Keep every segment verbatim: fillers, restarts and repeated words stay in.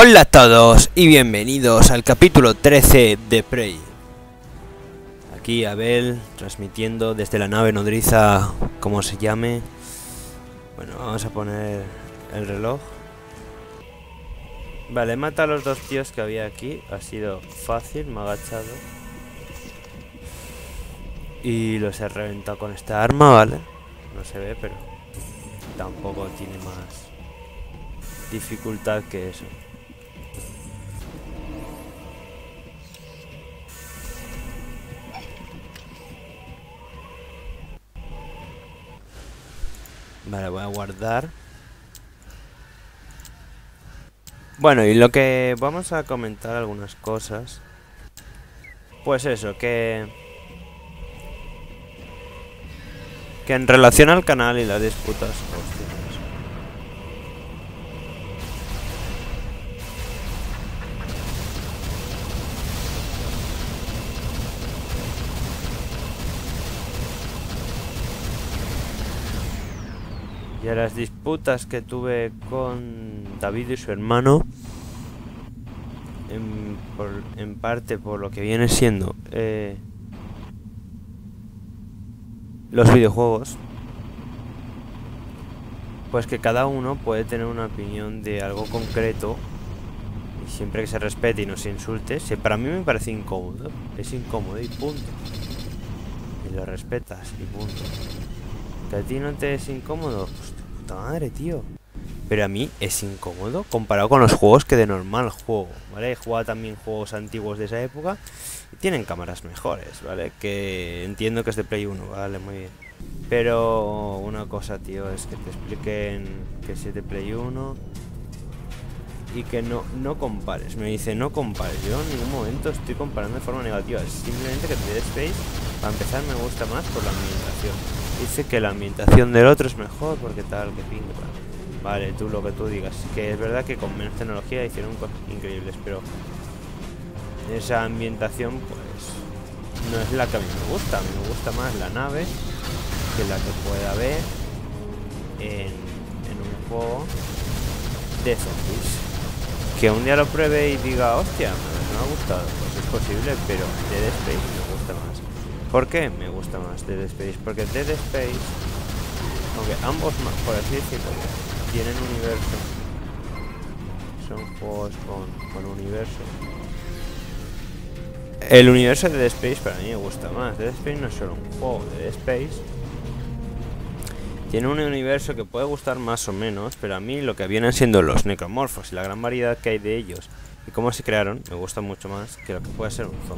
Hola a todos y bienvenidos al capítulo trece de Prey. Aquí Abel transmitiendo desde la nave nodriza, como se llame. Bueno, vamos a poner el reloj. Vale, mata a los dos tíos que había aquí. Ha sido fácil, me ha agachado y los he reventado con esta arma, vale. No se ve, pero tampoco tiene más dificultad que eso. Vale, voy a guardar. Bueno, y lo que vamos a comentar algunas cosas. Pues eso, que... Que en relación al canal y las disputas... Hostias. Y a las disputas que tuve con David y su hermano, en, por, en parte por lo que viene siendo eh, los videojuegos, pues que cada uno puede tener una opinión de algo concreto y siempre que se respete y no se insulte. Si para mí me parece incómodo, es incómodo y punto. Y lo respetas y punto. ¿Que a ti no te es incómodo? Pues de puta madre, tío. Pero a mí es incómodo comparado con los juegos que de normal juego, ¿vale? He jugado también juegos antiguos de esa época y tienen cámaras mejores, ¿vale? Que entiendo que es de Play uno, ¿vale? Muy bien. Pero una cosa, tío, es que te expliquen que es de Play uno y que no, no compares. Me dice, no compares. Yo en ningún momento estoy comparando de forma negativa. Es simplemente que Dead Space, para empezar, me gusta más por la ambientación. Dice que la ambientación del otro es mejor porque tal, que pinta. Vale, tú lo que tú digas. Que es verdad que con menos tecnología hicieron cosas increíbles, pero esa ambientación pues no es la que a mí me gusta. A mí me gusta más la nave que la que pueda haber en, en un juego de zombies. Que un día lo pruebe y diga, hostia, me ha gustado. Pues es posible, pero Dead Space me gusta más. ¿Por qué me gusta más Dead Space? Porque Dead Space, aunque ambos, por así decirlo, tienen universo, son juegos con, con universo. El universo de Dead Space para mí me gusta más. Dead Space no es solo un juego. Dead Space tiene un universo que puede gustar más o menos, pero a mí lo que vienen siendo los necromorfos y la gran variedad que hay de ellos y cómo se crearon me gusta mucho más que lo que puede ser un zombie.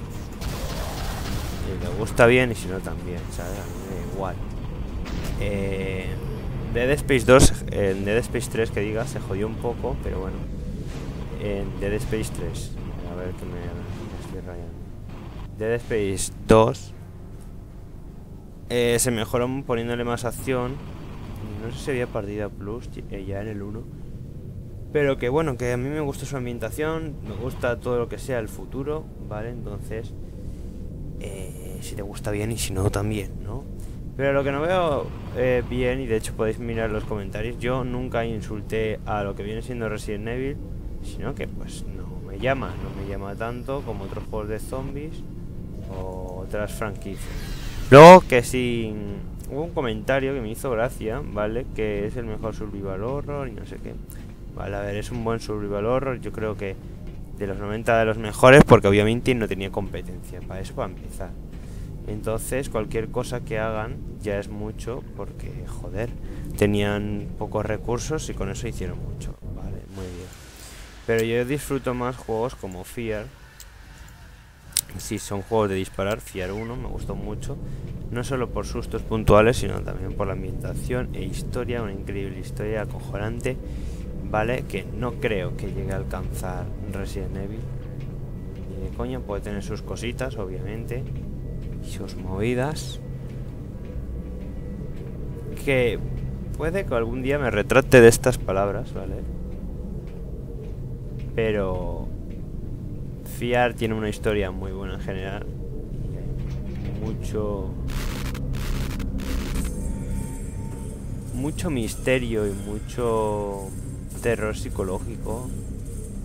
Y le gusta bien y si no también, ¿sabes? A mí me da igual. Eh, Dead Space dos, en Dead Space tres que diga, se jodió un poco, pero bueno. En Dead Space tres, a ver que me, me estoy rayando. Dead Space dos eh, se mejoró poniéndole más acción. No sé si había partida plus eh, ya en el uno. Pero que bueno, que a mí me gusta su ambientación, me gusta todo lo que sea el futuro, ¿vale? Entonces, eh, si te gusta bien y si no también, ¿no? Pero lo que no veo eh, bien, y de hecho podéis mirar los comentarios, yo nunca insulté a lo que viene siendo Resident Evil, sino que pues no me llama, no me llama tanto como otros juegos de zombies o otras franquicias. Luego que sí, hubo un comentario que me hizo gracia, ¿vale? Que es el mejor survival horror y no sé qué. Vale, a ver, es un buen survival horror, yo creo que de los noventa de los mejores, porque obviamente no tenía competencia, para eso para empezar. Entonces cualquier cosa que hagan ya es mucho porque, joder, tenían pocos recursos y con eso hicieron mucho. Vale, muy bien. Pero yo disfruto más juegos como Fear. Si son juegos de disparar, Fear uno me gustó mucho. No solo por sustos puntuales, sino también por la ambientación e historia. Una increíble historia, acojonante. Vale, que no creo que llegue a alcanzar Resident Evil. Ni de coña, puede tener sus cositas, obviamente. Y sus movidas, que puede que algún día me retrate de estas palabras, ¿vale? Pero Fear tiene una historia muy buena en general y hay mucho mucho misterio y mucho terror psicológico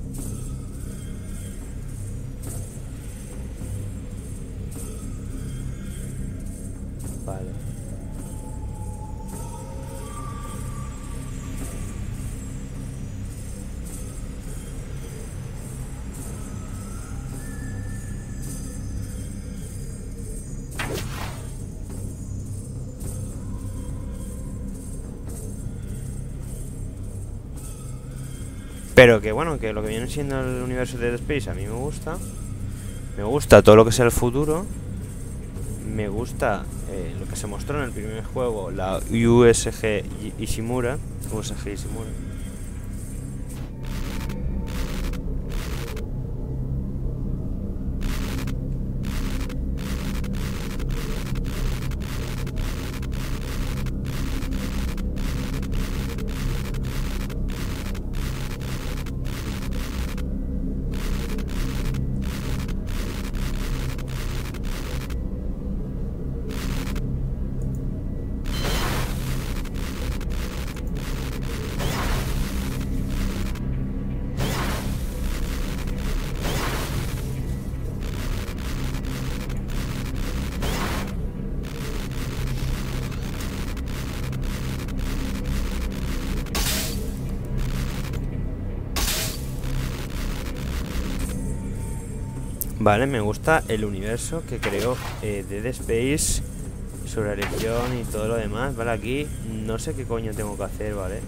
Pero que bueno, que lo que viene siendo el universo de Dead Space a mí me gusta. Me gusta todo lo que sea el futuro. Me gusta eh, lo que se mostró en el primer juego, la U S G Ishimura. U S G Ishimura. Vale, me gusta el universo que creó eh, Dead Space sobre la religión y todo lo demás. Vale, aquí no sé qué coño tengo que hacer, ¿vale?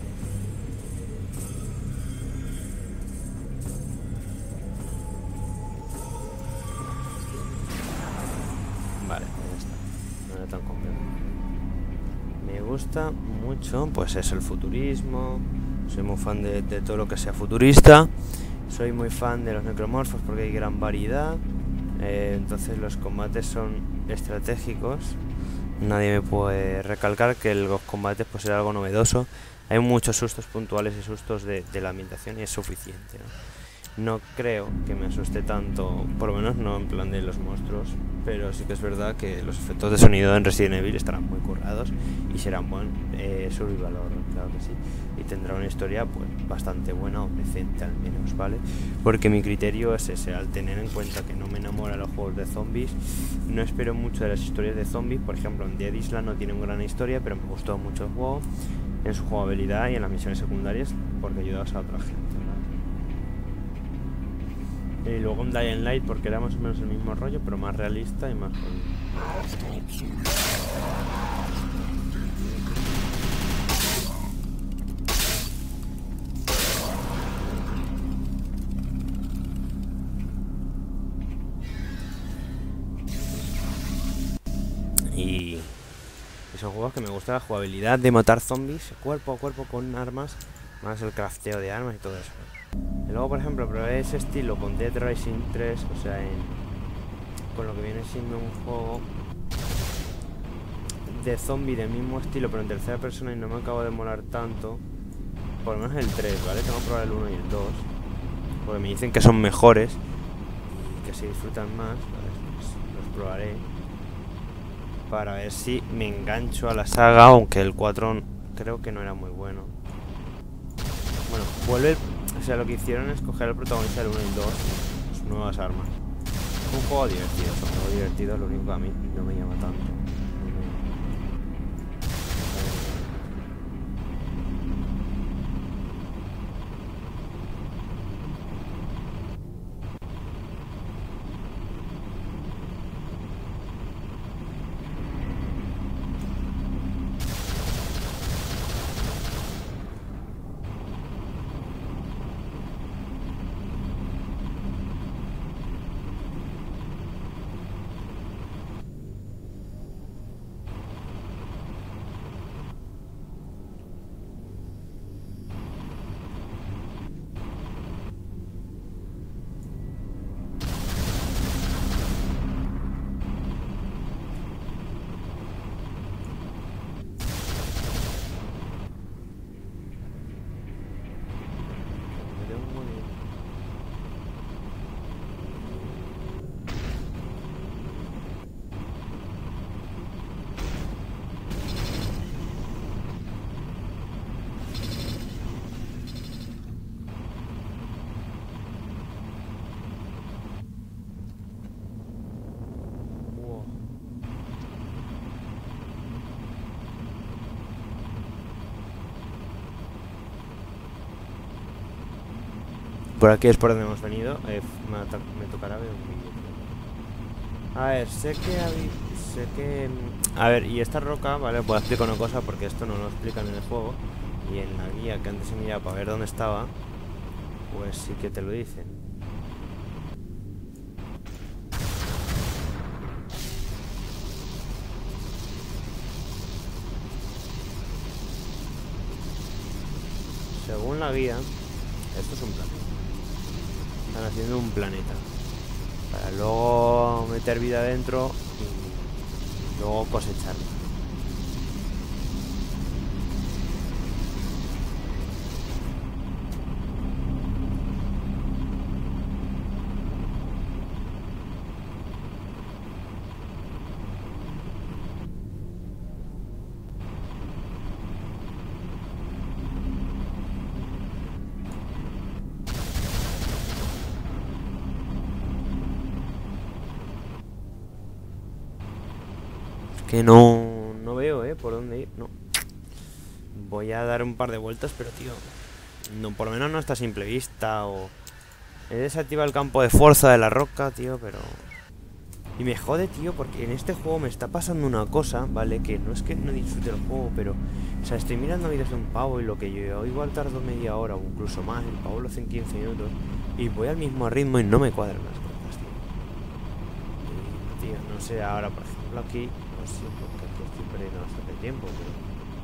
Vale, ya está. No era tan complejo. Me gusta mucho, pues es el futurismo. Soy muy fan de, de todo lo que sea futurista. Soy muy fan de los necromorfos porque hay gran variedad. Eh, entonces los combates son estratégicos. Nadie me puede recalcar que los combates pues era algo novedoso. Hay muchos sustos puntuales y sustos de, de la ambientación y es suficiente, ¿no? No creo que me asuste tanto, por lo menos no en plan de los monstruos, pero sí que es verdad que los efectos de sonido en Resident Evil estarán muy currados y serán buen eh, survival horror, claro que sí. Y tendrá una historia pues bastante buena o decente al menos, ¿vale? Porque mi criterio es ese, al tener en cuenta que no me enamoran los juegos de zombies, no espero mucho de las historias de zombies. Por ejemplo, en Dead Island no tiene una gran historia, pero me gustó mucho el juego, en su jugabilidad y en las misiones secundarias, porque ayudabas a otra gente, ¿vale? Y luego en Dying Light porque era más o menos el mismo rollo, pero más realista y más jodido. Y son juegos que me gusta la jugabilidad de matar zombies cuerpo a cuerpo con armas, más el crafteo de armas y todo eso. Y luego, por ejemplo, probé ese estilo con Dead Rising tres, o sea, en, con lo que viene siendo un juego de zombie del mismo estilo, pero en tercera persona, y no me acabo de molar tanto. Por lo menos el tres, ¿vale? Tengo que probar el uno y el dos, porque me dicen que son mejores y que se disfrutan más. Pues los probaré para ver si me engancho a la saga, aunque el cuatro creo que no era muy bueno. Bueno, vuelve el... O sea, lo que hicieron es coger al protagonista del uno y el dos, sus nuevas armas. Es un juego divertido, es un juego divertido, lo único que a mí no me llama tanto. Por aquí es por donde hemos venido. Eh, me, me tocará ver un vídeo. A ver, sé que hay, sé que... A ver, y esta roca, vale, pues explico una cosa porque esto no lo explican en el juego. Y en la guía que antes se miraba para ver dónde estaba, pues sí que te lo dicen. Según la guía, esto es un planeta. Están haciendo un planeta para luego meter vida dentro y luego cosecharla. Que no, no veo, eh, por dónde ir, no. Voy a dar un par de vueltas, pero tío, no, por lo menos no está a simple vista. O he desactivado el campo de fuerza de la roca, tío, pero... Y me jode, tío, porque en este juego me está pasando una cosa, ¿vale? Que no es que no disfrute el juego, pero... O sea, estoy mirando vídeos de un pavo y lo que yo igual tardo media hora o incluso más. El pavo lo hace en quince minutos y voy al mismo ritmo y no me cuadran las cosas, tío. Y, tío, no sé, ahora, por ejemplo, aquí... No sé, porque aquí estoy perdiendo bastante tiempo, pero...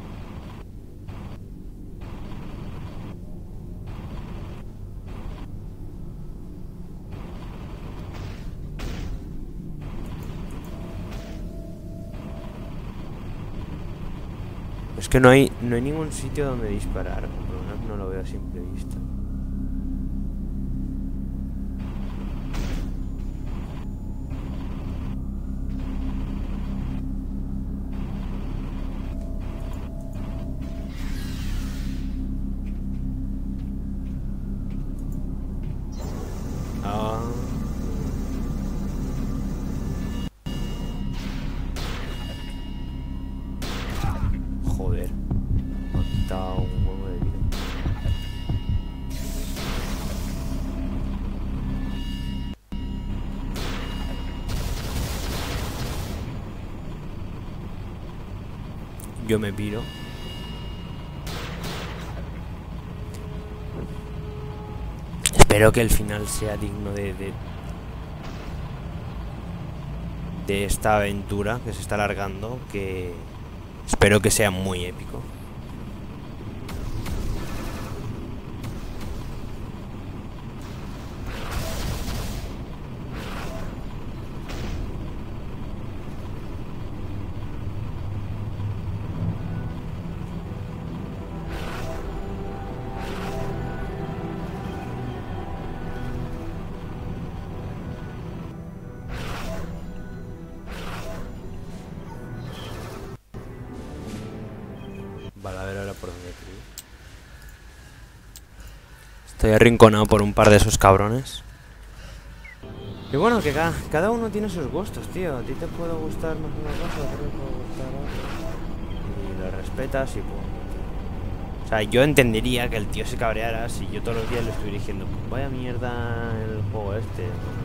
Es que no hay, no hay ningún sitio donde disparar, por lo menos no lo veo a simple vista. Ah. Joder. Me ha quitado un huevo de vida. Yo me piro. Espero que el final sea digno de, de, de esta aventura que se está alargando, que espero que sea muy épico. Vale, a ver ahora por dónde ir. Estoy arrinconado por un par de esos cabrones. Y bueno, que ca cada uno tiene sus gustos, tío. A ti te puede gustar más una cosa, a ti te puede gustar otra. Y lo respetas y pues... O sea, yo entendería que el tío se cabreara si yo todos los días le estuviera diciendo vaya mierda el juego este.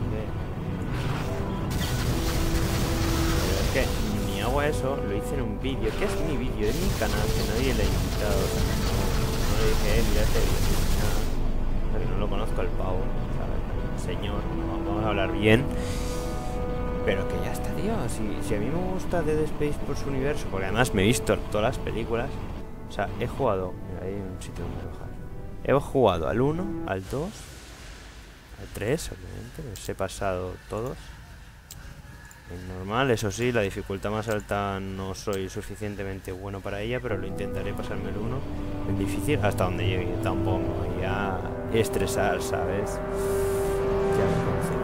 Pero es que ni hago eso, lo hice en un vídeo, que es mi vídeo, es mi canal, que nadie le ha invitado. O sea, no, no le dije, eh, mira este vídeo, nada. Porque no lo conozco al pavo, ¿sabes? Señor, vamos a hablar bien. Pero que ya está, tío. Si, si a mí me gusta Dead Space por su universo, porque además me he visto todas las películas. O sea, he jugado... Mira, hay un sitio donde bajar. He jugado al uno, al dos, al tres, obviamente. Los he pasado todos. En normal, eso sí, la dificultad más alta no soy suficientemente bueno para ella, pero lo intentaré pasarme el uno. En difícil, hasta donde llegue. Tampoco me voy a estresar, ¿sabes? Ya me conocéis.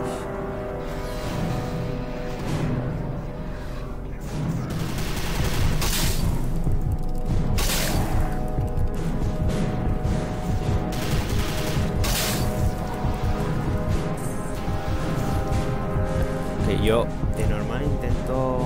Yo de normal intento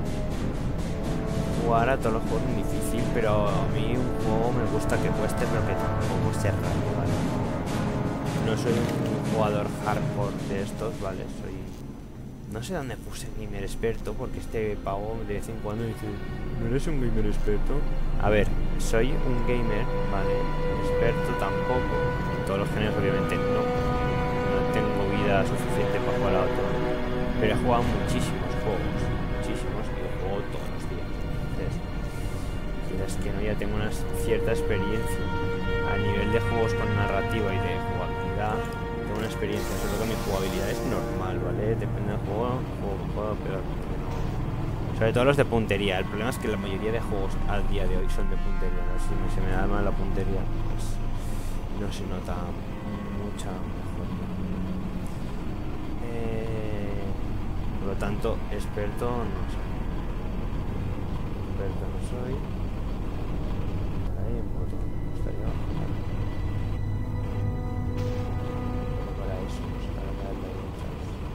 jugar a todos los juegos en difícil, pero a mí un juego me gusta que cueste, pero que tampoco sea raro, ¿vale? No soy un jugador hardcore de estos, ¿vale? Soy... No sé dónde puse gamer experto, porque este pavo de vez en cuando dice ¿no eres un gamer experto? A ver, soy un gamer, ¿vale? Experto tampoco en todos todos los géneros obviamente no. No tengo vida suficiente para jugar a otro. Pero he jugado muchísimos juegos. Muchísimos. Y yo juego todos los días. Entonces, quieras que no, ya tengo una cierta experiencia. A nivel de juegos con narrativa y de jugabilidad, tengo una experiencia. Solo que mi jugabilidad es normal, ¿vale? Depende del juego, juego juego peor. Sobre todo los de puntería. El problema es que la mayoría de juegos al día de hoy son de puntería, ¿no? Si me, se me da mal la puntería, pues no se nota mucha mejor. Eh, por lo tanto, experto no soy. Experto no soy. Ahí en moto. Estaría bajar. Para eso, para dar la vuelta.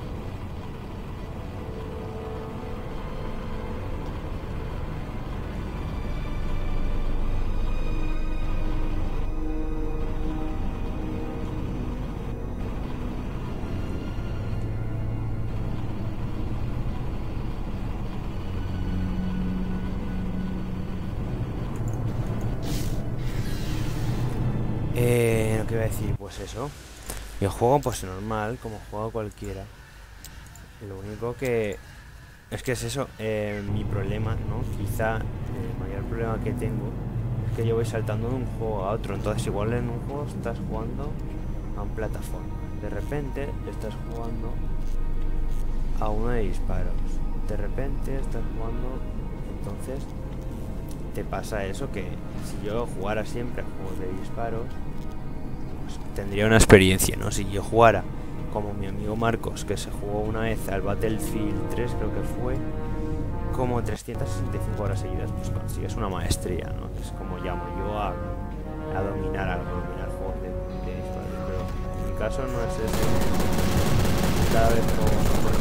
Eh, lo que iba a decir, pues eso. Yo juego pues normal, como juego cualquiera. Lo único que es que es eso, eh, mi problema, ¿no? Quizá el mayor problema que tengo es que yo voy saltando de un juego a otro. Entonces igual en un juego estás jugando a un plataforma. De repente estás jugando a uno de disparos. De repente estás jugando. Entonces te pasa eso, que si yo jugara siempre a juegos de disparos, pues tendría una experiencia, ¿no? Si yo jugara como mi amigo Marcos, que se jugó una vez al Battlefield tres, creo que fue, como trescientas sesenta y cinco horas seguidas, pues consigues una maestría, ¿no? Es como llamo yo a, a dominar algo, dominar juegos de, de disparos. Pero en mi caso no es eso. Cada vez juego mejor.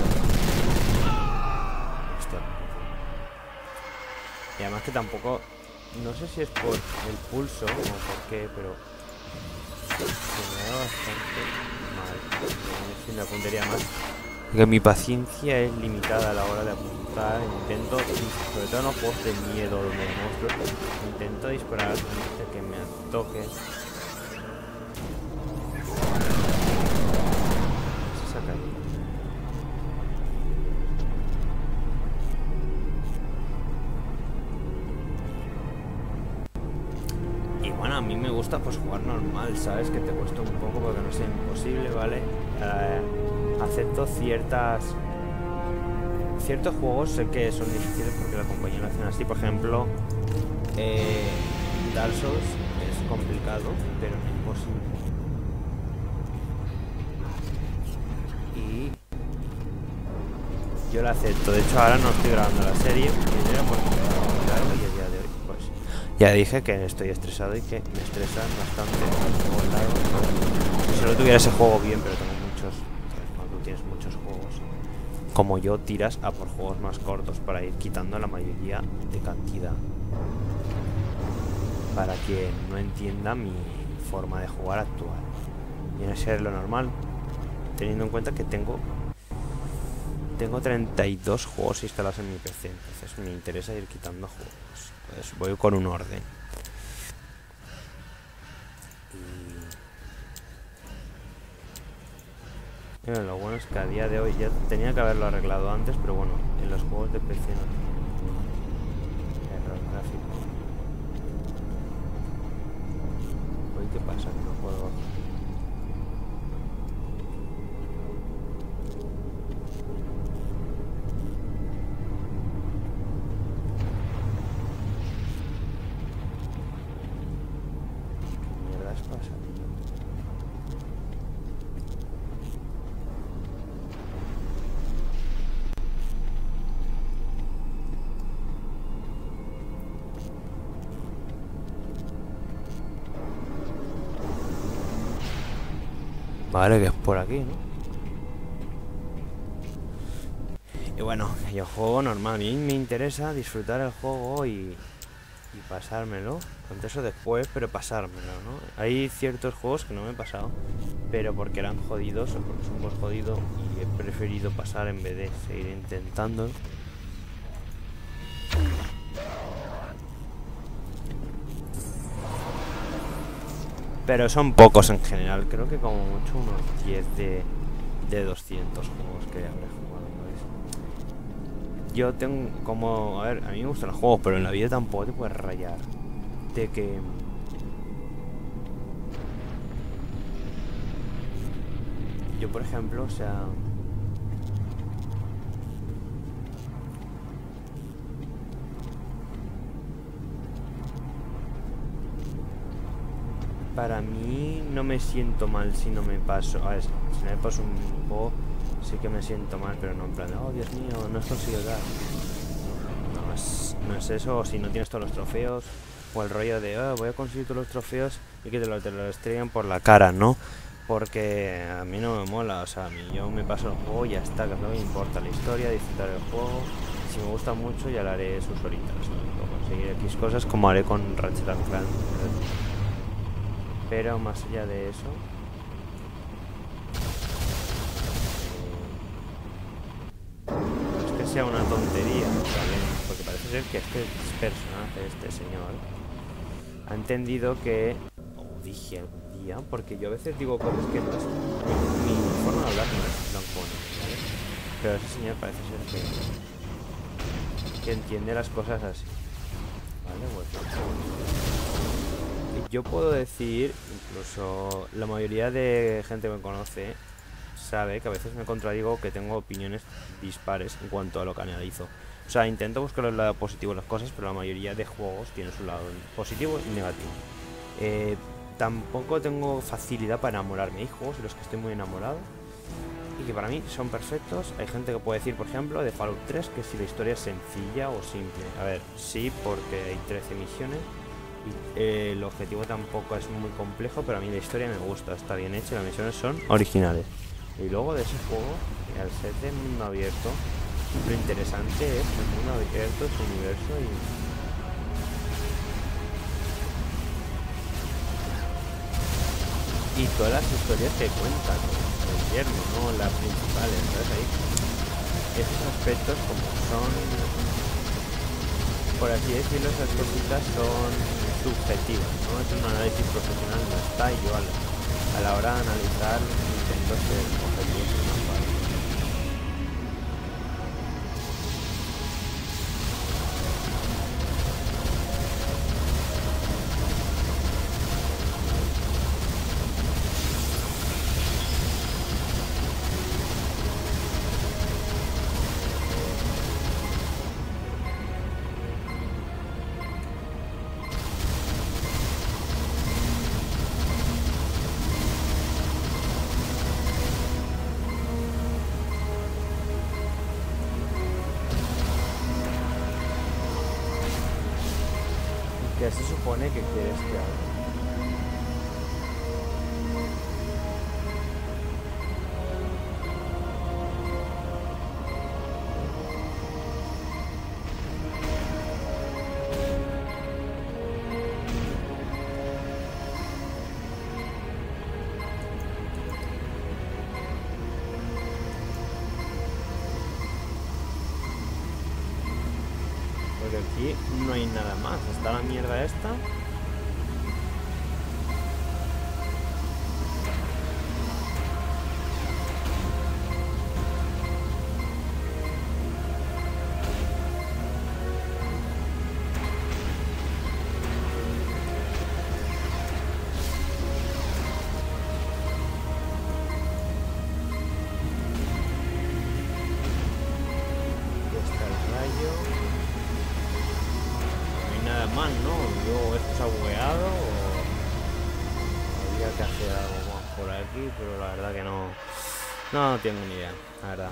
Esto. Y además que tampoco, no sé si es por el pulso o por qué, pero se me da bastante mal. Sin la puntería más. Que mi paciencia es limitada a la hora de apuntar. Intento, sobre todo en los juegos de miedo donde hay monstruos, intento disparar antes de que me toque. Se saca ahí. Y bueno, a mí me gusta pues jugar normal, ¿sabes? Que te cuesta un poco porque no sea imposible, ¿vale? Eh, acepto ciertas... Ciertos juegos sé que son difíciles porque la compañía lo hacen así. Por ejemplo, eh, Dark Souls es complicado, pero no imposible. Y yo lo acepto. De hecho, ahora no estoy grabando la serie. Y yo, pues, claro, y el día de hoy, pues, ya dije que estoy estresado y que me estresan bastante los juegos largos, ¿no? Si solo tuviera ese juego bien, pero tengo muchos. Cuando tú tienes muchos juegos, como yo, tiras a por juegos más cortos para ir quitando la mayoría de cantidad. Para que no entienda mi forma de jugar actual. Viene a ser lo normal, teniendo en cuenta que tengo tengo treinta y dos juegos instalados en mi P C. Entonces me interesa ir quitando juegos. Pues voy con un orden. Y bueno, lo bueno es que a día de hoy ya tenía que haberlo arreglado antes, pero bueno, en los juegos de P C no tengo error gráfico. Hoy qué pasa, que no puedo bajar. ¿Qué mierdas pasa? Vale, que es por aquí, ¿no? Y bueno, yo juego normal. A mí me interesa disfrutar el juego y, y pasármelo. Antes o después, pero pasármelo, ¿no? Hay ciertos juegos que no me he pasado, pero porque eran jodidos o porque son un jodido y he preferido pasar en vez de seguir intentando. Pero son pocos en general. Creo que como mucho unos diez de, de doscientos juegos que habré jugado. ¿Ves? Yo tengo como... A ver, a mí me gustan los juegos, pero en la vida tampoco te puedes rayar de que... Yo, por ejemplo, o sea... Para mí no me siento mal si no me paso. A ver, si no me paso un juego, sí que me siento mal, pero no en plan, oh Dios mío, no has conseguido dar. No, no, es, no es eso, o si no tienes todos los trofeos, o el rollo de, oh, voy a conseguir todos los trofeos y que te lo, te lo estrellan por la cara, ¿no? Porque a mí no me mola, o sea, a mí yo me paso el juego y ya está, que no me importa la historia, disfrutar del juego. Si me gusta mucho ya lo haré sus horitas, ¿no? O conseguir X cosas como haré con Ratchet and Clank. Pero más allá de eso, no es que sea una tontería, ¿vale? Porque parece ser que este personaje, este señor, ha entendido que, o dije algún día, porque yo a veces digo cosas que no es, mi, mi forma de hablar no es blanco, ¿vale? Pero ese señor parece ser que, que entiende las cosas así, ¿vale? Pues, yo puedo decir, incluso la mayoría de gente que me conoce sabe que a veces me contradigo, que tengo opiniones dispares en cuanto a lo que analizo. O sea, intento buscar el lado positivo de las cosas, pero la mayoría de juegos tienen su lado positivo y negativo. Eh, tampoco tengo facilidad para enamorarme. Hay juegos en los que estoy muy enamorado y que para mí son perfectos. Hay gente que puede decir, por ejemplo, de Fallout tres, que si la historia es sencilla o simple. A ver, sí, porque hay trece misiones. Y, eh, el objetivo tampoco es muy complejo, pero a mí la historia me gusta, está bien hecha y las misiones son originales. Y luego de ese juego, al ser de mundo abierto, lo interesante es el mundo abierto, su universo y, y todas las historias que cuentan, el invierno, ¿no? Las principales, ¿sabes? Ahí, esos aspectos como son, por así decirlo, esas cositas son subjetivas, ¿no? Es un análisis profesional, no está, y yo a la, a la hora de analizar intento ser objetivo. ¿Qué se supone que quieres que haga? Porque aquí no hay nada más. Está la mierda esta. Más, ¿no? Luego esto se ha bugueado o habría que hacer algo más por aquí, pero la verdad que no, no, no tengo ni idea, la verdad.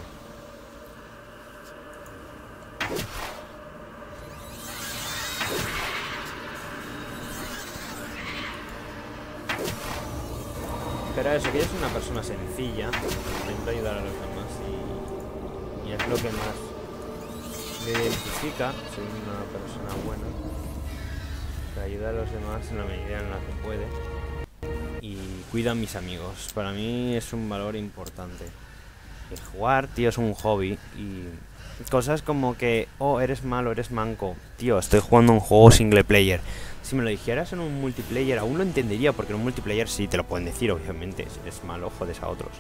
Pero eso, que yo soy una persona sencilla, intento ayudar a los demás y, y es lo que más me identifica. Soy una persona buena, ayuda a los demás en la medida en la que puede y cuida a mis amigos. Para mí es un valor importante. El jugar, tío, es un hobby y cosas como que, oh, eres malo, eres manco. Tío, estoy jugando un juego single player. Si me lo dijeras en un multiplayer, aún lo entendería, porque en un multiplayer sí te lo pueden decir, obviamente. Si eres malo, jodes a otros.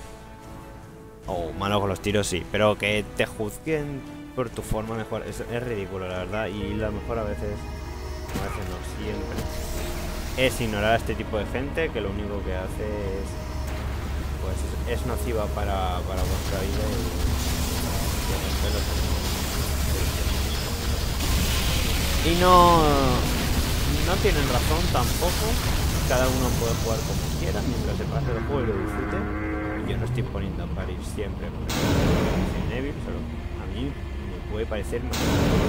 O malo con los tiros, sí. Pero que te juzguen por tu forma mejor es, es ridículo, la verdad. Y lo mejor a veces, a veces no siempre, es ignorar a este tipo de gente que lo único que hace es, pues, es, es nociva para, para vuestra vida y, y no, no tienen razón tampoco. Cada uno puede jugar como quiera mientras se pase el juego y lo disfrute. Yo no estoy poniendo a parir siempre con Resident Evil, solo a mí me puede parecer más.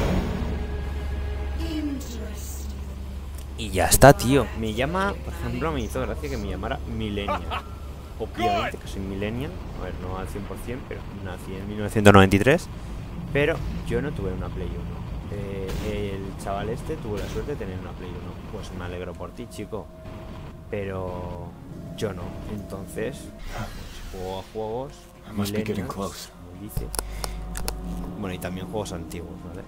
Y ya está, tío. Me llama, por ejemplo, me hizo gracia que me llamara Millennial. Obviamente que soy Millennial. A ver, no al cien por cien, pero nací en mil novecientos noventa y tres. Pero yo no tuve una Play uno. Eh, el chaval este tuvo la suerte de tener una Play uno. Pues me alegro por ti, chico. Pero yo no. Entonces, pues, juego a juegos Millennials, como dice. Bueno, y también juegos antiguos, ¿vale?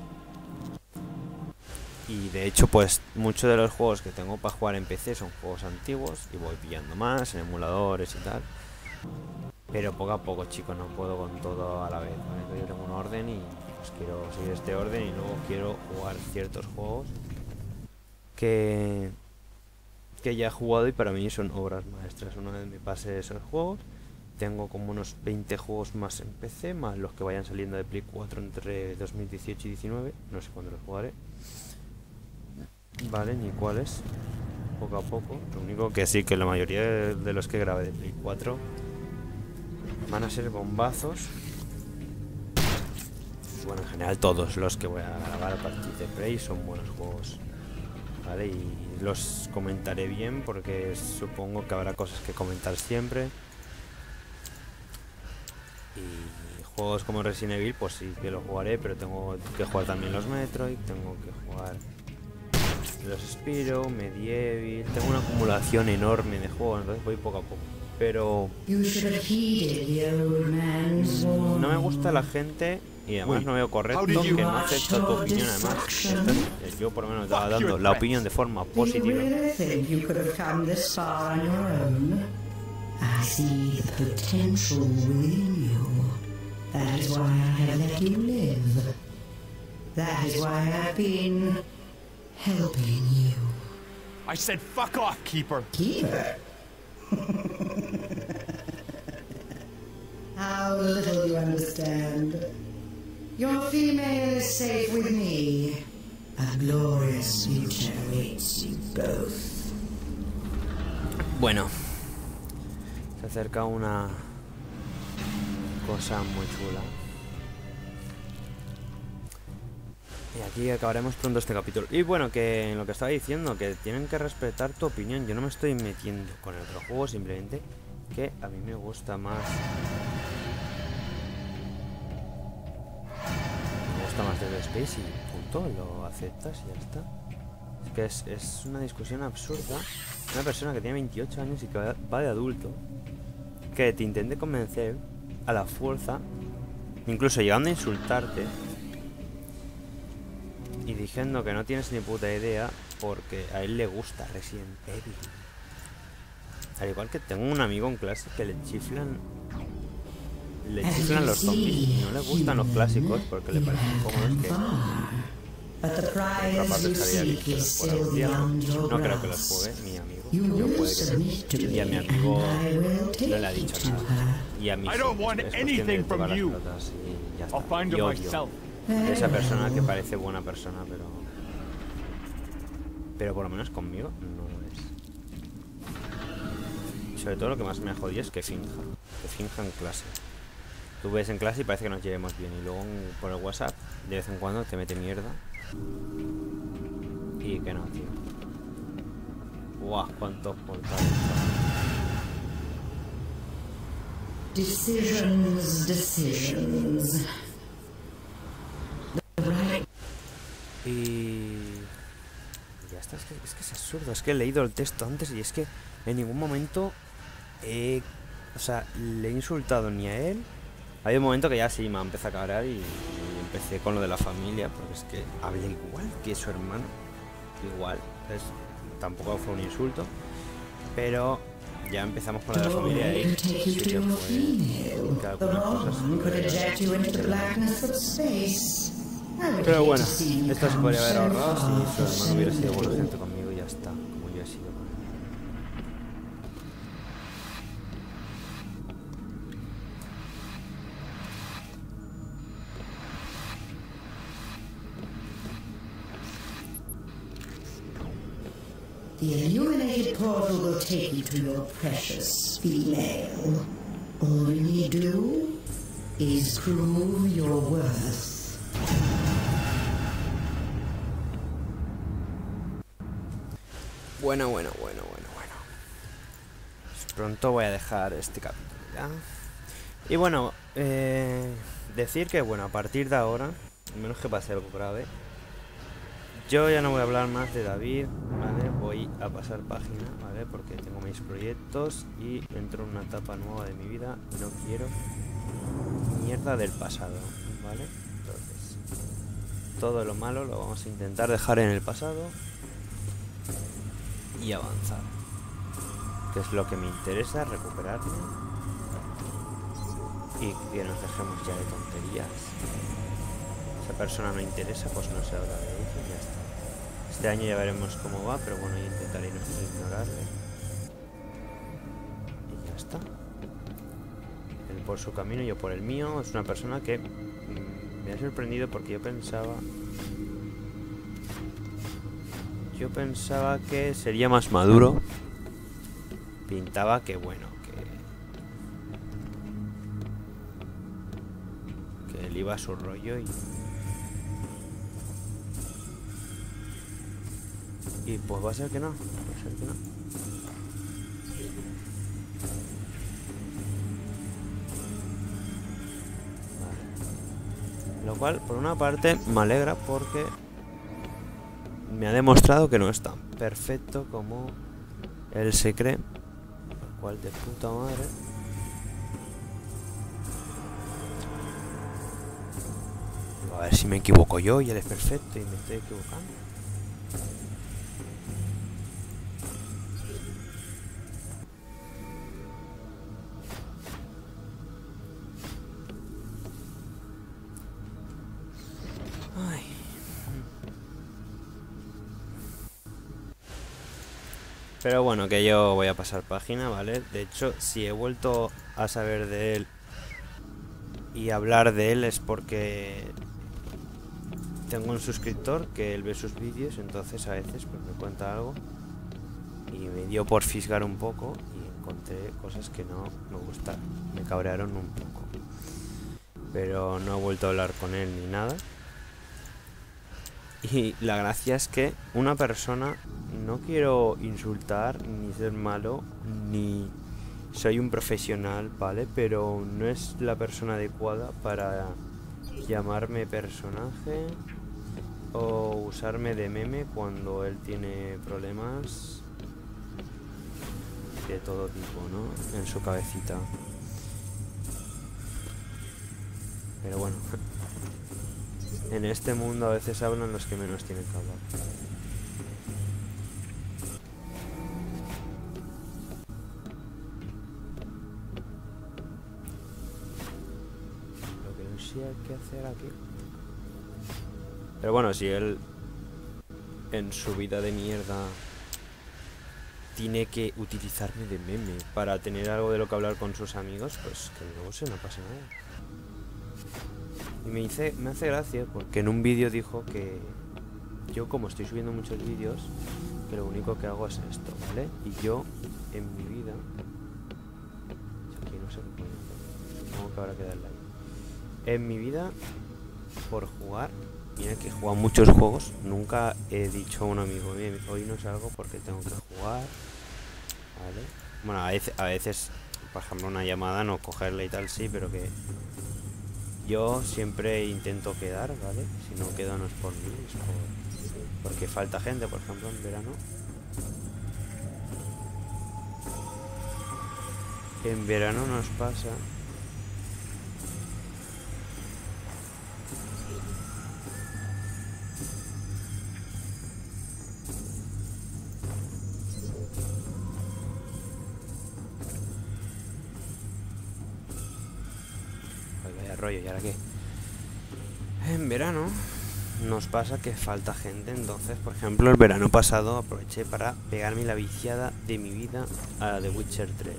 Y de hecho, pues muchos de los juegos que tengo para jugar en P C son juegos antiguos y voy pillando más en emuladores y tal. Pero poco a poco, chicos, no puedo con todo a la vez, ¿vale? Yo tengo un orden y pues quiero seguir este orden y luego quiero jugar ciertos juegos que, que ya he jugado y para mí son obras maestras. Una vez me pase esos juegos, tengo como unos veinte juegos más en P C, más los que vayan saliendo de Play cuatro entre dos mil dieciocho y diecinueve. No sé cuándo los jugaré. Vale, ni cuáles. Poco a poco. Lo único que sí, que la mayoría de los que grabé de Play cuatro van a ser bombazos. Bueno, en general todos los que voy a grabar a partir de Play son buenos juegos. Vale, y los comentaré bien porque supongo que habrá cosas que comentar siempre. Y juegos como Resident Evil, pues sí que los jugaré, pero tengo que jugar también los Metroid, tengo que jugar los Spyro, Medieval. Tengo una acumulación enorme de juegos, entonces voy poco a poco. Pero no me gusta la gente, y además no veo correcto, que no acepta tu opinión. Además, entonces, yo por lo menos estaba dando la opinión de forma positiva. Helping you. I said fuck off, Keeper. Keeper? How little you understand. Your female is safe with me. A glorious future awaits you both. Bueno, se acerca una cosa muy chula. Y aquí acabaremos pronto este capítulo. Y bueno, que en lo que estaba diciendo, que tienen que respetar tu opinión. Yo no me estoy metiendo con el otro juego, simplemente que a mí me gusta más. Me gusta más Dead Space y punto, lo aceptas y ya está. Es que es, es una discusión absurda. Una persona que tiene veintiocho años y que va de adulto, que te intente convencer a la fuerza, incluso llegando a insultarte y diciendo que no tienes ni puta idea porque a él le gusta Resident Evil. Al igual que tengo un amigo en clase que le chiflan Le chiflan los zombies y no le gustan los clásicos porque le parecen cómodos, que por otra parte estaría listo por algún día. No creo que los juegue mi amigo. Yo puede que sí. Y a mi amigo no le ha dicho nada. Y a mí sí, es cuestión de tocar las pelotas y ya está. Y odio esa persona que parece buena persona, pero pero por lo menos conmigo no lo es. Y sobre todo lo que más me ha jodido es que finja, que finja en clase. Tú ves en clase y parece que nos llevemos bien, y luego por el WhatsApp de vez en cuando te mete mierda. Y que no, tío. Guau, cuántos portales. Decisions, decisions. Y ya está, es que, es que es absurdo. Es que he leído el texto antes y es que en ningún momento he, o sea, le he insultado ni a él. Hay un momento que ya sí me ha empezado a cabrear y empecé con lo de la familia, porque es que habla igual que su hermano, igual, entonces tampoco fue un insulto, pero ya empezamos con lo de la familia y sí que fue que algunas cosas. Pero bueno, esto se podría haber ahorrado si su hermano hubiera sido buena gente conmigo y ya está, como yo he sido con él. The illuminated portal will take you to your precious female. All you need do is prove your worth. Bueno, bueno, bueno, bueno, bueno. Pronto voy a dejar este capítulo ya. Y bueno, eh, decir que bueno, a partir de ahora, a menos que pase algo grave, yo ya no voy a hablar más de David, ¿vale? Voy a pasar página, ¿vale? Porque tengo mis proyectos y entro en una etapa nueva de mi vida y no quiero mierda del pasado, ¿vale? Entonces, todo lo malo lo vamos a intentar dejar en el pasado y avanzar, que es lo que me interesa, recuperarme y que nos dejemos ya de tonterías. Esa persona no interesa, pues no se habla de ella y ya está. Este año ya veremos cómo va, pero bueno, yo intentaré ignorarle y ya está. Él por su camino, yo por el mío. Es una persona que mmm, me ha sorprendido porque yo pensaba Yo pensaba que sería más maduro. Pintaba que bueno, que, que él iba a su rollo y... Y pues va a ser que no, va a ser que no. Vale. Lo cual, por una parte, me alegra porque... me ha demostrado que no es tan perfecto como él se cree, lo cual de puta madre. A ver si me equivoco yo y él es perfecto y me estoy equivocando. Ay. Pero bueno, que yo voy a pasar página, ¿vale? De hecho, si he vuelto a saber de él y hablar de él es porque tengo un suscriptor que él ve sus vídeos, entonces a veces pues me cuenta algo y me dio por fisgar un poco y encontré cosas que no me gustaron, me cabrearon un poco. Pero no he vuelto a hablar con él ni nada. Y la gracia es que una persona, no quiero insultar, ni ser malo, ni soy un profesional, ¿vale? Pero no es la persona adecuada para llamarme personaje o usarme de meme cuando él tiene problemas de todo tipo, ¿no? En su cabecita. Pero bueno... En este mundo a veces hablan los que menos tienen que hablar. Lo que no sé qué hacer aquí. Pero bueno, si él en su vida de mierda tiene que utilizarme de meme para tener algo de lo que hablar con sus amigos, pues que no sé, no pasa nada. Y me, hice, me hace gracia porque en un vídeo dijo que yo, como estoy subiendo muchos vídeos, que lo único que hago es esto, ¿vale? Y yo, en mi vida... Aquí no sé qué puedo hacer. Tengo que ahora que darle ahí. En mi vida, por jugar, mira que he jugado muchos juegos, nunca he dicho a un amigo, hoy no salgo porque tengo que jugar, ¿vale? Bueno, a veces, a veces, por ejemplo, una llamada, no cogerla y tal, sí, pero que... Yo siempre intento quedar, ¿vale? Si no quedo no es por mí, es por... porque falta gente, por ejemplo, en verano. En verano nos pasa rollo. ¿Y ahora qué? En verano nos pasa que falta gente. Entonces, por ejemplo, el verano pasado aproveché para pegarme la viciada de mi vida a The Witcher tres,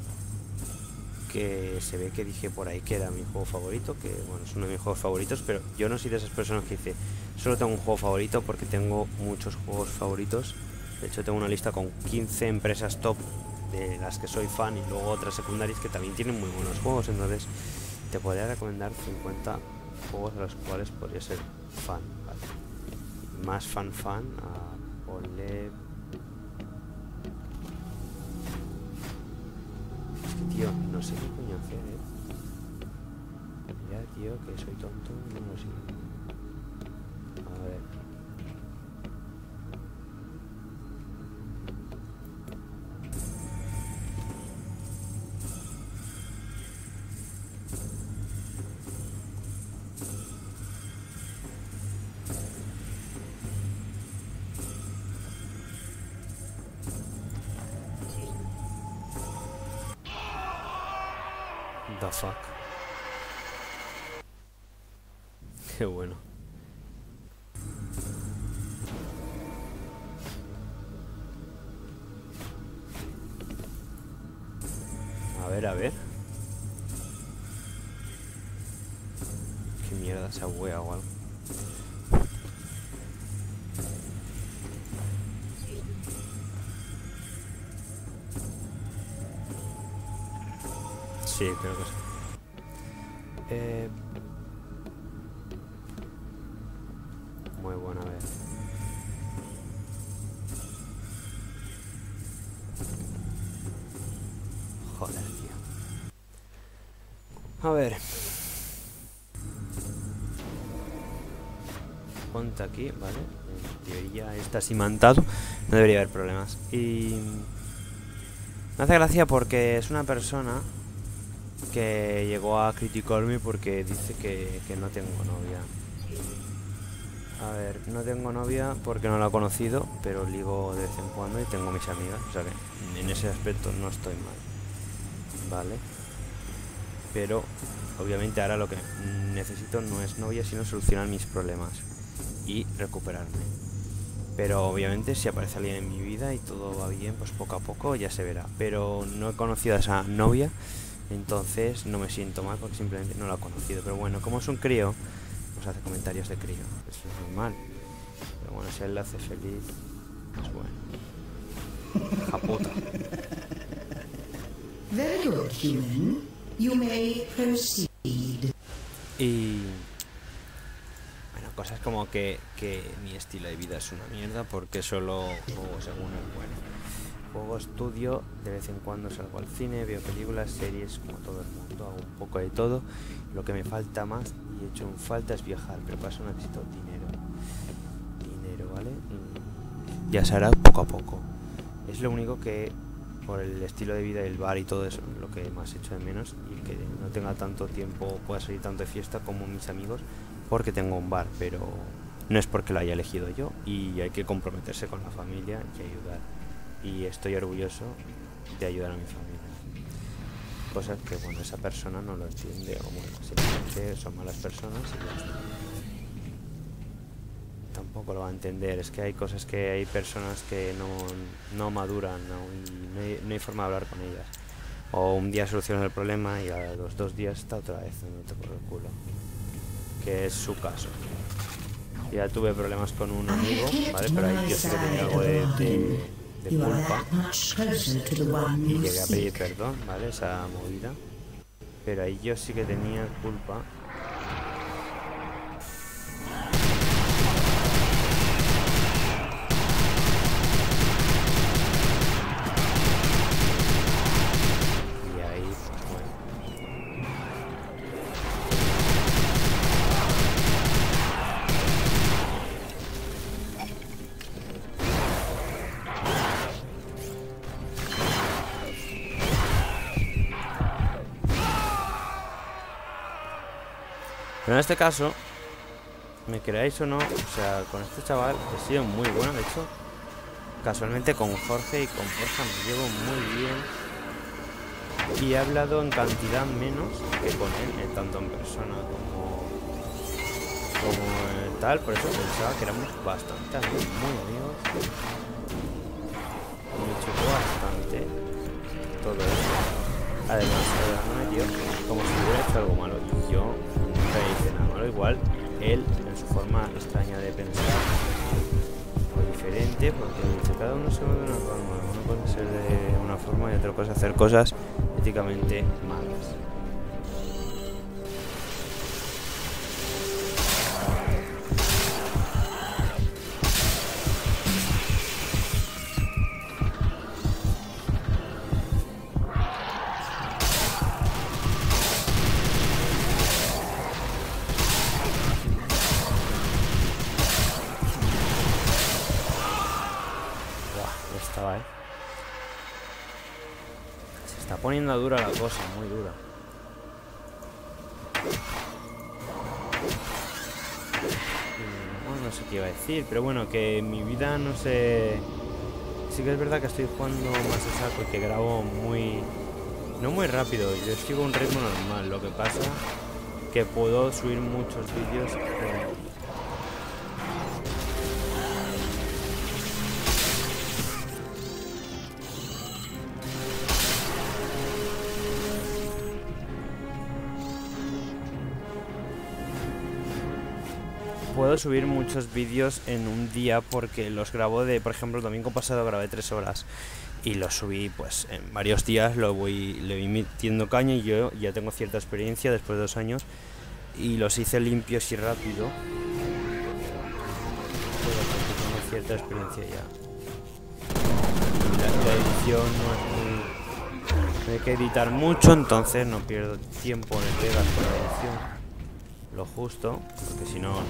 que se ve que dije por ahí que era mi juego favorito, que bueno, es uno de mis juegos favoritos, pero yo no soy de esas personas que dice solo tengo un juego favorito, porque tengo muchos juegos favoritos. De hecho, tengo una lista con quince empresas top de las que soy fan, y luego otras secundarias que también tienen muy buenos juegos. Entonces te podría recomendar cincuenta juegos de los cuales podría ser fan, ¿vale? Más fan fan a ponle... Es que tío, no sé qué coño hacer, eh. Ya tío, que soy tonto, no lo sé. A ver. The fuck. Qué bueno. A ver, a ver. Qué mierda, esa wea o algo. Sí, creo que sí. Eh... Muy buena, a ver. Joder, tío. A ver. Ponte aquí, ¿vale? En teoría está cimantado. No debería haber problemas. Y... me hace gracia porque es una persona que llegó a criticarme porque dice que, que no tengo novia. A ver, no tengo novia porque no la he conocido, pero ligo de vez en cuando y tengo mis amigas. O sea que en ese aspecto no estoy mal, ¿vale? Pero obviamente ahora lo que necesito no es novia, sino solucionar mis problemas y recuperarme. Pero obviamente si aparece alguien en mi vida y todo va bien, pues poco a poco ya se verá. Pero no he conocido a esa novia, entonces no me siento mal porque simplemente no la he conocido. Pero bueno, como es un crío, pues hace comentarios de crío. Eso es normal. Pero bueno, si a él le hace feliz, pues bueno. Hija puta. Very good, human. You may proceed. Y... bueno, cosas como que, que mi estilo de vida es una mierda porque solo juego según el bueno. Juego, estudio, de vez en cuando salgo al cine, veo películas, series, como todo el mundo, hago un poco de todo. Lo que me falta más y he hecho en falta es viajar, pero para eso necesito dinero. Dinero, ¿vale? Y ya se hará poco a poco. Es lo único que, por el estilo de vida del bar y todo eso, lo que más echo de menos, y que no tenga tanto tiempo, pueda salir tanto de fiesta como mis amigos, porque tengo un bar, pero no es porque lo haya elegido yo, y hay que comprometerse con la familia y ayudar. Y estoy orgulloso de ayudar a mi familia. Cosas que, bueno, esa persona no lo entiende, o bueno, simplemente son malas personas y ya está. Tampoco lo va a entender. Es que hay cosas que hay personas que no, no maduran, ¿no? Y no hay, no hay forma de hablar con ellas. O un día solucionas el problema y a los dos días está otra vez dándote por el culo. Que es su caso. Ya tuve problemas con un amigo, ¿vale? Pero ahí yo sí que tenía algo de, de, de culpa. Y llegué a pedir perdón, ¿vale? Esa movida. Pero ahí yo sí que tenía culpa. Pero en este caso, me creáis o no, o sea, con este chaval he sido muy bueno. De hecho, casualmente con Jorge y con Borja me llevo muy bien. Y he hablado en cantidad menos que con él, eh, tanto en persona como, como eh, tal. Por eso pensaba que éramos bastante amigos, muy amigos. Me chocó bastante todo eso. Además, me metió como si hubiera hecho algo malo. Y yo nunca hice nada malo. Igual, él, en su forma extraña de pensar, o diferente, porque cada uno se ve de una forma. Una cosa es ser de una forma y otra cosa es hacer cosas éticamente malas. Estaba, ¿eh? Se está poniendo dura la cosa, muy dura. No, no sé qué iba a decir, pero bueno, que mi vida no sé. Sí que es verdad que estoy jugando más a saco y que grabo muy. No muy rápido, yo sigo un ritmo normal. Lo que pasa que puedo subir muchos vídeos. Eh, Puedo subir muchos vídeos en un día porque los grabo de, por ejemplo, el domingo pasado grabé tres horas y los subí pues en varios días, lo voy, le voy metiendo caña y yo ya tengo cierta experiencia después de dos años y los hice limpios y rápido. Pero tengo cierta experiencia ya. La, la edición no es muy... No hay que editar mucho, entonces no pierdo tiempo en pegas con la edición. Lo justo, porque si no, no me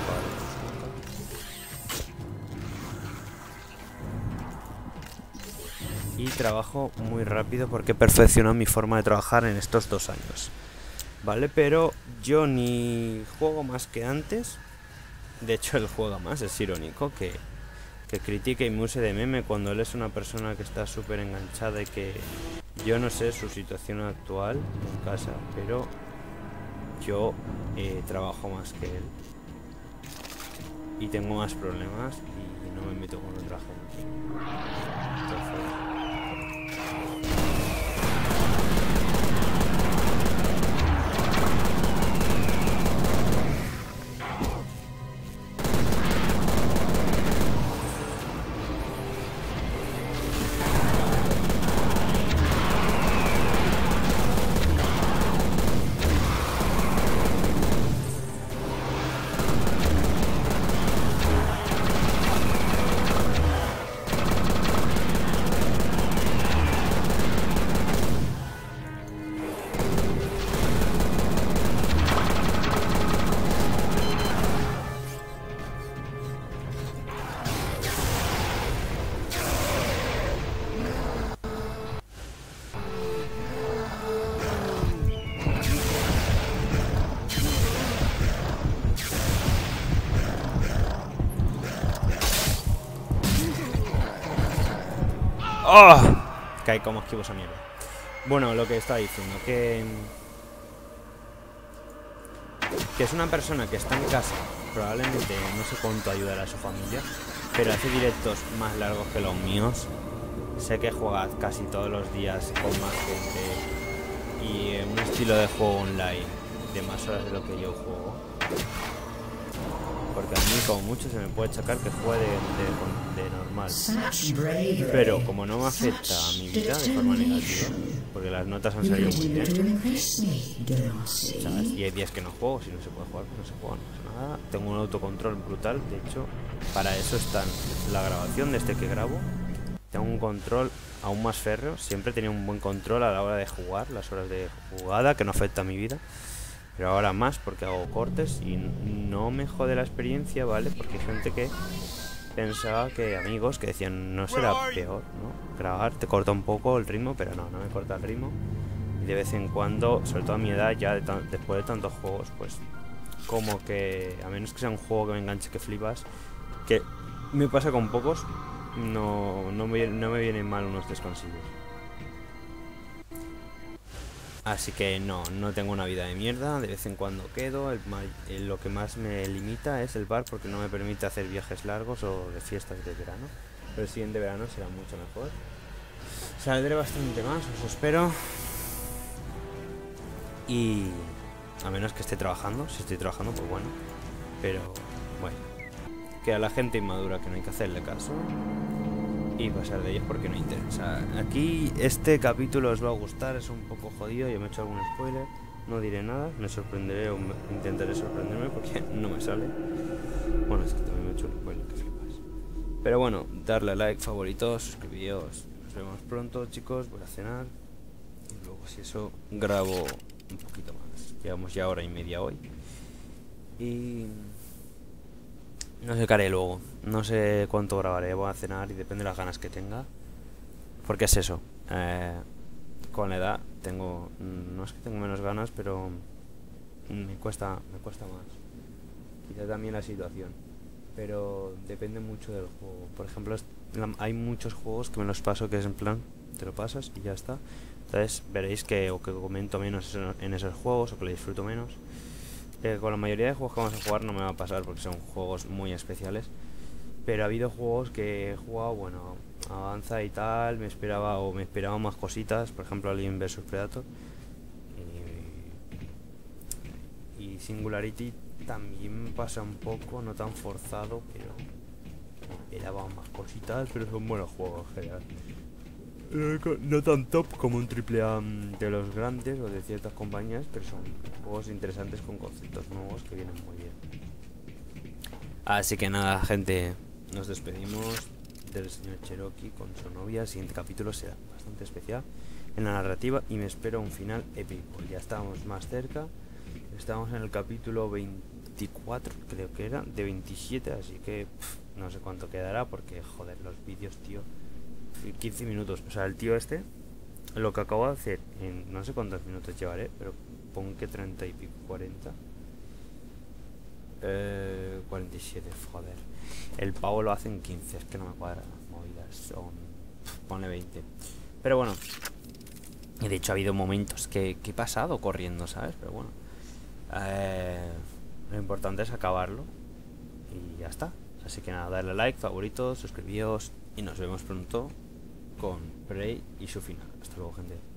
y trabajo muy rápido porque he perfeccionado mi forma de trabajar en estos dos años, ¿vale? Pero yo ni juego más que antes. De hecho, él juega más, es irónico que, que critique y me use de meme cuando él es una persona que está súper enganchada y que yo no sé su situación actual en casa, pero yo eh, trabajo más que él y tengo más problemas y no me meto con otra gente. Entonces, ¡oh! Cae como esquivo esa mierda. Bueno, lo que estaba diciendo, que... Que es una persona que está en casa, probablemente no sé cuánto ayudará a su familia, pero hace directos más largos que los míos. Sé que juega casi todos los días con más gente y un estilo de juego online de más horas de lo que yo juego. Porque a mí como mucho se me puede achacar que juegue de, de, de normal. Pero como no me afecta a mi vida de forma negativa, porque las notas han salido muy bien, ¿sabes? Y hay días que no juego, si no se puede jugar, pues no se juega, no pasa nada. Tengo un autocontrol brutal, de hecho, para eso está la grabación de este que grabo. Tengo un control aún más férreo, siempre he tenido un buen control a la hora de jugar, las horas de jugada, que no afecta a mi vida. Pero ahora más porque hago cortes y no me jode la experiencia, ¿vale? Porque hay gente que pensaba que, amigos, que decían, no será peor, ¿no? Grabar te corta un poco el ritmo, pero no, no me corta el ritmo. Y de vez en cuando, sobre todo a mi edad, ya de después de tantos juegos, pues como que, a menos que sea un juego que me enganche que flipas, que me pasa con pocos, no, no, me, no me vienen mal unos descansillos. Así que no, no tengo una vida de mierda, de vez en cuando quedo, el ma- el- lo que más me limita es el bar porque no me permite hacer viajes largos o de fiestas de verano. Pero el siguiente verano será mucho mejor. Saldré bastante más, os espero. Y a menos que esté trabajando, si estoy trabajando pues bueno. Pero bueno, que a la gente inmadura que no hay que hacerle caso y pasar de ellos porque no interesa. Aquí este capítulo os va a gustar, es un poco jodido, yo me he hecho algún spoiler, no diré nada, me sorprenderé o me- intentaré sorprenderme porque no me sale. Bueno, es que también me he hecho un spoiler, que flipas. Pero bueno, darle a like, favoritos, suscribíos. Nos vemos pronto, chicos, voy a cenar y luego si eso grabo un poquito más. Llevamos ya hora y media hoy. Y no sé qué haré luego. No sé cuánto grabaré. Voy a cenar y depende de las ganas que tenga. Porque es eso. eh, con la edad tengo... No es que tengo menos ganas, pero me cuesta, me cuesta más. Quizá también la situación. Pero depende mucho del juego. Por ejemplo, es- la- hay muchos juegos que me los paso que es en plan, te lo pasas y ya está. Entonces veréis que o que comento menos en en esos juegos o que le disfruto menos. Eh, con la mayoría de juegos que vamos a jugar no me va a pasar porque son juegos muy especiales. Pero ha habido juegos que he jugado, bueno, avanza y tal, me esperaba o me esperaba más cositas, por ejemplo Alien versus Predator. Y, y Singularity también me pasa un poco, no tan forzado, pero me esperaba más cositas, pero son buenos juegos en general. Eh, co- No tan top como un triple A mm, de los grandes o de ciertas compañías, pero son juegos interesantes con conceptos nuevos que vienen muy bien. Así que nada, gente, nos despedimos del señor Cherokee con su novia. El siguiente capítulo será bastante especial en la narrativa y me espero un final épico. Ya estamos más cerca, estamos en el capítulo veinticuatro, creo que era, de veintisiete, así que pff, no sé cuánto quedará porque, joder, los vídeos, tío, quince minutos. O sea, el tío este, lo que acabo de hacer en no sé cuántos minutos llevaré, pero pon que treinta y pico, cuarenta. Eh, cuarenta y siete, joder. El pavo lo hace en quince, es que no me cuadra las movidas. Son. Ponle veinte. Pero bueno. Y de hecho ha habido momentos que, que he pasado corriendo, ¿sabes? Pero bueno. Eh, lo importante es acabarlo. Y ya está. Así que nada, darle like, favoritos, suscribíos. Y nos vemos pronto con Prey y su final. Hasta luego, gente.